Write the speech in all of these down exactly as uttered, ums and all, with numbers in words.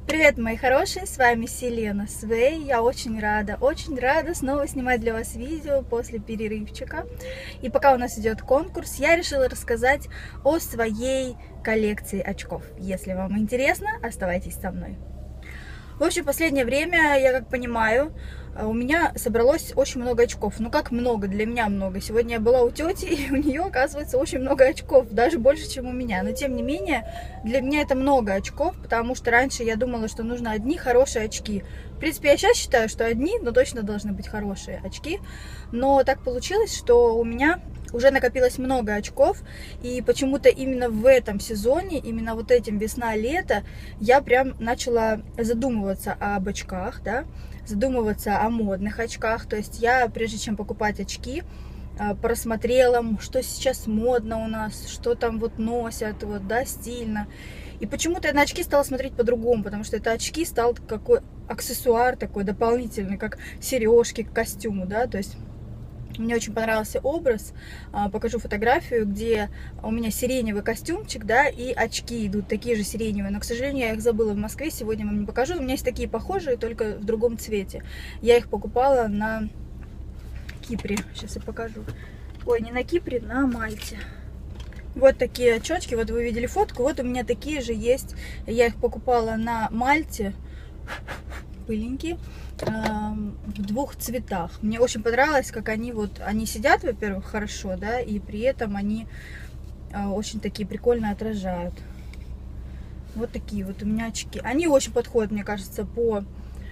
Привет, мои хорошие, с вами Селена Свей. Я очень рада, очень рада снова снимать для вас видео после перерывчика. И пока у нас идет конкурс, я решила рассказать о своей коллекции очков. Если вам интересно, оставайтесь со мной. В общем, в последнее время, я как понимаю, у меня собралось очень много очков. Ну как много? Для меня много. Сегодня я была у тети, и у нее, оказывается, очень много очков. Даже больше, чем у меня. Но, тем не менее, для меня это много очков, потому что раньше я думала, что нужно одни хорошие очки. В принципе, я сейчас считаю, что одни, но точно должны быть хорошие очки. Но так получилось, что у меня уже накопилось много очков, и почему-то именно в этом сезоне, именно вот этим весна-лето, я прям начала задумываться об очках, да, задумываться о модных очках. То есть я, прежде чем покупать очки, просмотрела, что сейчас модно у нас, что там вот носят, вот, да, стильно. И почему-то я на очки стала смотреть по-другому, потому что это очки стал какой аксессуар такой дополнительный, как сережки к костюму, да, то есть мне очень понравился образ. Покажу фотографию, где у меня сиреневый костюмчик, да, и очки идут такие же сиреневые. Но, к сожалению, я их забыла в Москве, сегодня вам не покажу. У меня есть такие похожие, только в другом цвете. Я их покупала на Кипре. Сейчас я покажу. Ой, не на Кипре, на Мальте. Вот такие очечки, вот вы видели фотку, вот у меня такие же есть. Я их покупала на Мальте. Пыленькие, в двух цветах. Мне очень понравилось, как они вот, они сидят, во-первых, хорошо, да, и при этом они очень такие прикольно отражают. Вот такие вот у меня очки. Они очень подходят, мне кажется, по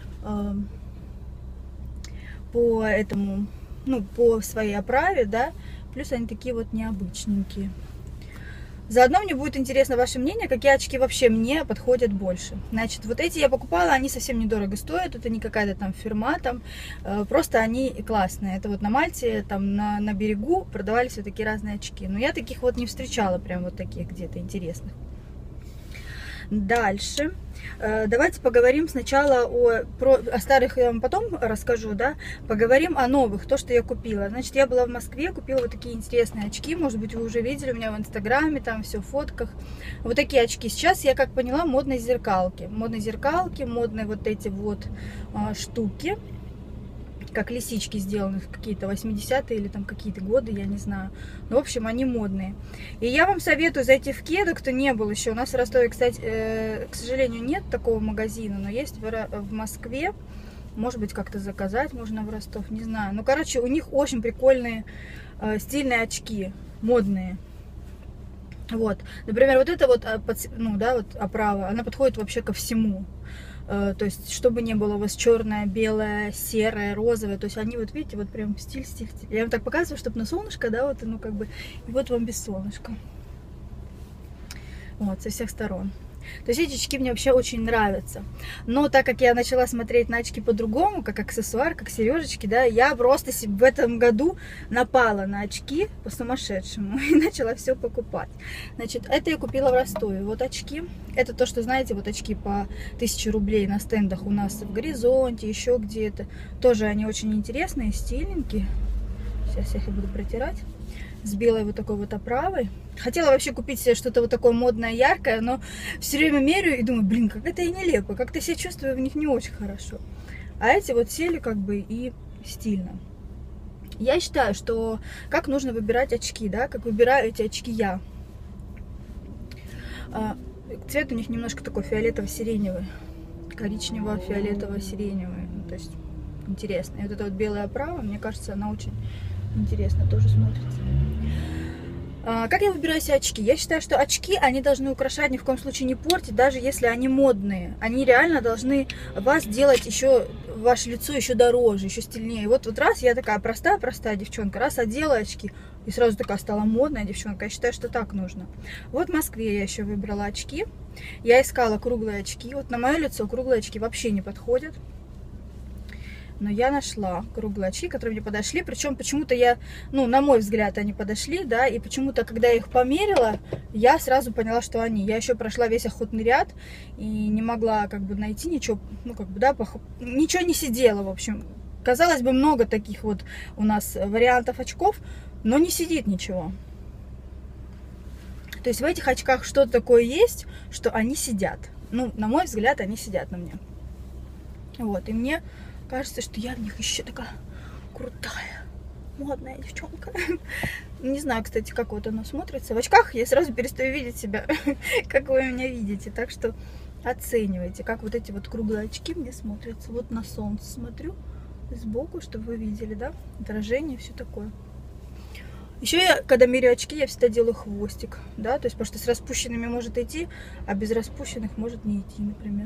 по этому, ну, по своей оправе, да, плюс они такие вот необычненькие. Заодно мне будет интересно ваше мнение, какие очки вообще мне подходят больше. Значит, вот эти я покупала, они совсем недорого стоят, это не какая-то там фирма, там, э, просто они классные. Это вот на Мальте, там на, на берегу продавались вот такие разные очки. Но я таких вот не встречала, прям вот таких где-то интересных. Дальше. Давайте поговорим сначала о, про, о старых, я вам потом расскажу, да, поговорим о новых, то, что я купила. Значит, я была в Москве, купила вот такие интересные очки, может быть, вы уже видели у меня в инстаграме, там все в фотках. Вот такие очки. Сейчас я, как поняла, модные зеркалки, модные зеркалки, модные вот эти вот а, штуки, как лисички сделаны, какие-то восьмидесятые или там какие-то годы, я не знаю. Но, в общем, они модные. И я вам советую зайти в Кеду, кто не был еще. У нас в Ростове, кстати, э, к сожалению, нет такого магазина, но есть в, в Москве. Может быть, как-то заказать можно в Ростов, не знаю. Ну, короче, у них очень прикольные э, стильные очки, модные. Вот. Например, вот эта вот, ну, да, вот оправа, она подходит вообще ко всему. То есть, чтобы не было у вас черное, белое, серое, розовое. То есть, они вот, видите, вот прям стиль, стиль, стиль. Я вам так показываю, чтобы на солнышко, да, вот, ну, как бы, и вот вам без солнышка. Вот, со всех сторон. То есть, эти очки мне вообще очень нравятся. Но так как я начала смотреть на очки по-другому, как аксессуар, как сережечки, да, я просто в этом году напала на очки по-сумасшедшему и начала все покупать. Значит, это я купила в Ростове. Вот очки. Это то, что, знаете, вот очки по тысяче рублей на стендах у нас в Горизонте, еще где-то. Тоже они очень интересные, стильненькие. Сейчас я их буду протирать. С белой вот такой вот оправой. Хотела вообще купить себе что-то вот такое модное, яркое, но все время меряю и думаю, блин, как это и нелепо, как-то себя чувствую в них не очень хорошо. А эти вот сели как бы и стильно. Я считаю, что как нужно выбирать очки, да, как выбираю эти очки я. Цвет у них немножко такой фиолетово-сиреневый, коричнево-фиолетово-сиреневый, ну, то есть интересно. И вот эта вот белая оправа, мне кажется, она очень интересно тоже смотрится. А, как я выбираю себе очки? Я считаю, что очки, они должны украшать, ни в коем случае не портить, даже если они модные. Они реально должны вас делать еще, ваше лицо еще дороже, еще стильнее. Вот, вот раз я такая простая-простая девчонка, раз одела очки, и сразу такая стала модная девчонка. Я считаю, что так нужно. Вот в Москве я еще выбрала очки. Я искала круглые очки. Вот на мое лицо круглые очки вообще не подходят. Но я нашла круглые очки, которые мне подошли. Причем почему-то я, ну, на мой взгляд, они подошли, да. И почему-то, когда я их померила, я сразу поняла, что они. Я еще прошла весь охотный ряд и не могла, как бы, найти ничего, ну, как бы, да, пох... ничего не сидело, в общем. Казалось бы, много таких вот у нас вариантов очков, но не сидит ничего. То есть в этих очках что-то такое есть, что они сидят. ну, на мой взгляд, они сидят на мне. Вот, и мне кажется, что я в них еще такая крутая, модная девчонка. Не знаю, кстати, как вот оно смотрится. В очках я сразу перестаю видеть себя, как вы меня видите. Так что оценивайте, как вот эти вот круглые очки мне смотрятся. Вот на солнце смотрю сбоку, чтобы вы видели, да, отражение, все такое. Еще я, когда меряю очки, я всегда делаю хвостик, да, то есть, потому что с распущенными может идти, а без распущенных может не идти, например.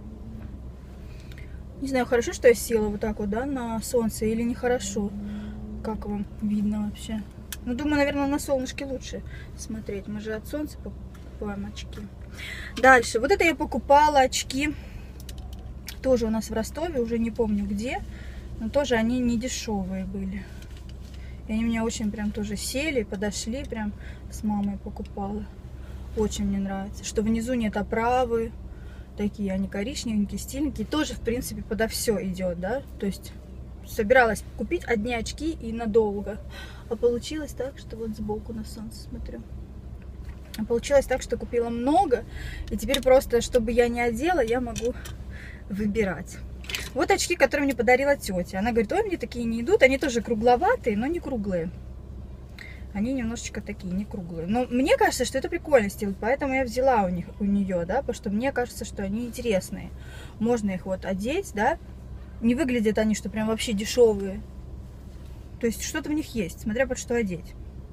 Не знаю, хорошо, что я села вот так вот, да, на солнце или нехорошо. Как вам видно вообще? Ну, думаю, наверное, на солнышке лучше смотреть. Мы же от солнца покупаем очки. Дальше. Вот это я покупала очки. Тоже у нас в Ростове, уже не помню где. Но тоже они не дешевые были. И они мне очень прям тоже сели, подошли. Прям с мамой покупала. Очень мне нравится. Что внизу нет оправы. Такие они коричневенькие, стильненькие. Тоже, в принципе, подо все идет, да. То есть собиралась купить одни очки и надолго. А получилось так, что вот сбоку на солнце смотрю. А получилось так, что купила много. И теперь просто, чтобы я не одела, я могу выбирать. Вот очки, которые мне подарила тетя. Она говорит, ой, мне такие не идут. Они тоже кругловатые, но не круглые. Они немножечко такие, не круглые. Но мне кажется, что это прикольно стиль. Поэтому я взяла у них, у нее, да. Потому что мне кажется, что они интересные. Можно их вот одеть, да. Не выглядят они, что прям вообще дешевые. То есть что-то в них есть, смотря под что одеть.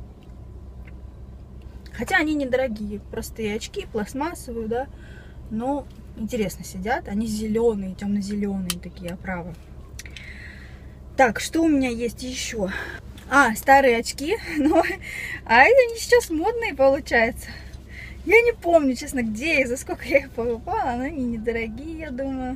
Хотя они недорогие, простые очки, пластмассовые, да. Но интересно сидят. Они зеленые, темно-зеленые такие оправы. Так, что у меня есть еще? А, старые очки. Но, а они сейчас модные, получается. Я не помню, честно, где и за сколько я их покупала. Но они недорогие, я думаю.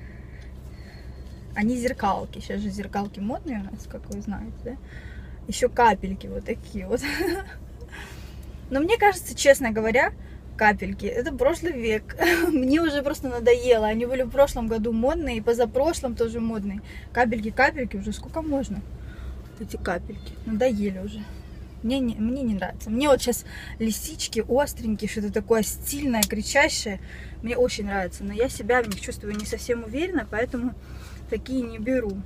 Они зеркалки. Сейчас же зеркалки модные у нас, как вы знаете, да? Еще капельки вот такие вот. Но мне кажется, честно говоря, капельки — это прошлый век. Мне уже просто надоело. Они были в прошлом году модные, и позапрошлом тоже модные. Капельки, капельки, уже сколько можно? Эти капельки. Надоели уже. Мне не, мне не нравится. Мне вот сейчас лисички остренькие, что-то такое стильное, кричащее. Мне очень нравится. Но я себя в них чувствую не совсем уверенно, поэтому такие не беру.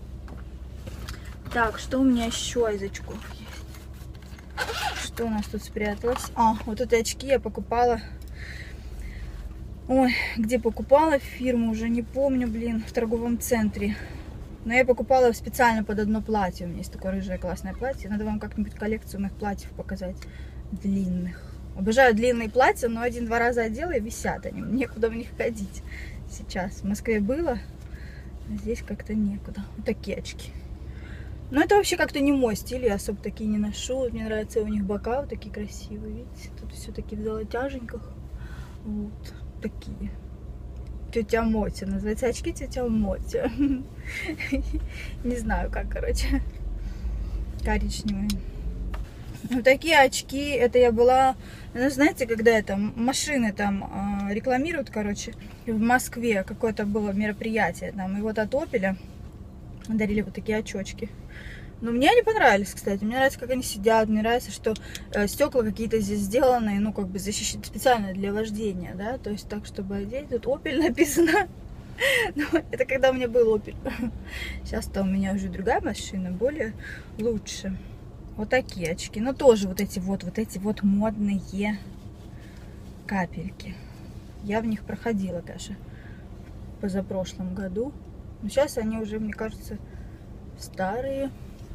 Так, что у меня еще из очков есть? Что у нас тут спряталось? А, вот эти очки я покупала. Ой, где покупала фирму, уже не помню, блин, в торговом центре. Но я покупала специально под одно платье. У меня есть такое рыжее классное платье. Надо вам как-нибудь коллекцию моих платьев показать. Длинных. Обожаю длинные платья, но один-два раза одела и висят они. Некуда в них ходить сейчас. В Москве было, а здесь как-то некуда. Вот такие очки. Но это вообще как-то не мой стиль. Я особо такие не ношу. Мне нравятся у них бока вот такие красивые. Видите, тут все-таки в золотяженьках. Вот такие. Тетя Мотя. Называется очки тетя Мотя. Не знаю как, короче. Коричневые. Вот такие очки. Это я была... Ну, знаете, когда это машины там э, рекламируют, короче, в Москве какое-то было мероприятие. Там, и вот от Opel дарили вот такие очечки. Но мне они понравились, кстати. Мне нравится, как они сидят. Мне нравится, что э, стекла какие-то здесь сделаны, ну, как бы защищены специально для вождения, да. То есть так, чтобы одеть. Тут Opel написано. Ну, это когда у меня был Opel. Сейчас-то у меня уже другая машина, более лучше. Вот такие очки. Но тоже вот эти вот, вот эти вот модные капельки. Я в них проходила даже в позапрошлом году. Но сейчас они уже, мне кажется, старые.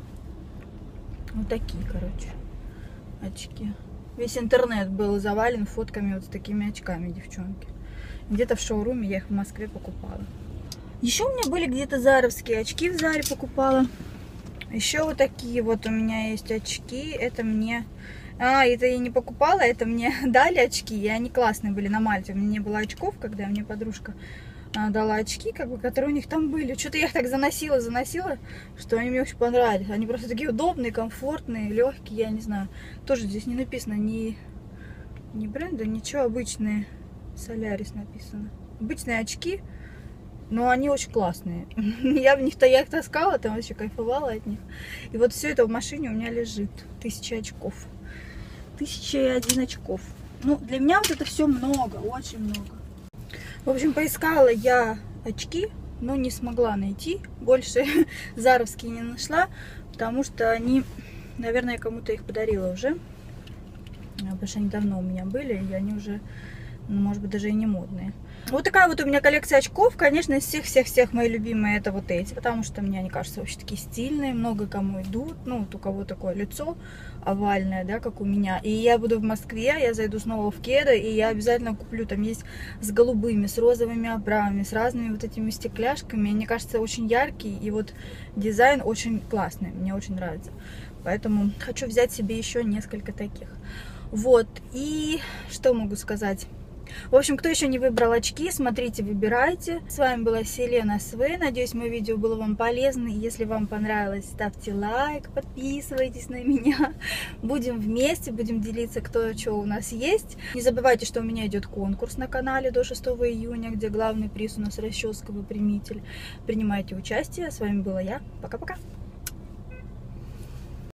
Вот такие, короче, очки. Весь интернет был завален фотками вот с такими очками, девчонки. Где-то в шоуруме я их в Москве покупала. Еще у меня были где-то заровские очки, в Заре покупала. Еще вот такие вот у меня есть очки. Это мне... А, это я не покупала, это мне дали очки. И они классные были на Мальте. У меня не было очков, когда мне подружка дала очки, как бы, которые у них там были. Что-то я их так заносила, заносила, что они мне очень понравились. Они просто такие удобные, комфортные, легкие, я не знаю. Тоже здесь не написано ни, ни бренда, ничего, обычные. Солярис написано. Обычные очки, но они очень классные. Я в них-то я их таскала, там вообще кайфовала от них. И вот все это в машине у меня лежит. Тысяча очков. Тысяча и один очков. Ну, для меня вот это все много, очень много. В общем, поискала я очки, но не смогла найти. Больше заровские не нашла, потому что они, наверное, кому-то их подарила уже. Потому что они давно у меня были, и они уже, ну, может быть, даже и не модные. Вот такая вот у меня коллекция очков. Конечно, из всех-всех-всех мои любимые это вот эти, потому что мне они кажутся вообще такие стильные, много кому идут. Ну, вот у кого такое лицо овальное, да, как у меня. И я буду в Москве, я зайду снова в Кеды, и я обязательно куплю. Там есть с голубыми, с розовыми оправами, с разными вот этими стекляшками. Мне кажется, очень яркий, и вот дизайн очень классный, мне очень нравится. Поэтому хочу взять себе еще несколько таких. Вот, и что могу сказать? В общем, кто еще не выбрал очки, смотрите, выбирайте. С вами была Селена Свей. Надеюсь, мое видео было вам полезно. Если вам понравилось, ставьте лайк, подписывайтесь на меня. Будем вместе, будем делиться, кто что у нас есть. Не забывайте, что у меня идет конкурс на канале до шестого июня, где главный приз у нас расческа выпрямитель. Принимайте участие. С вами была я. Пока-пока.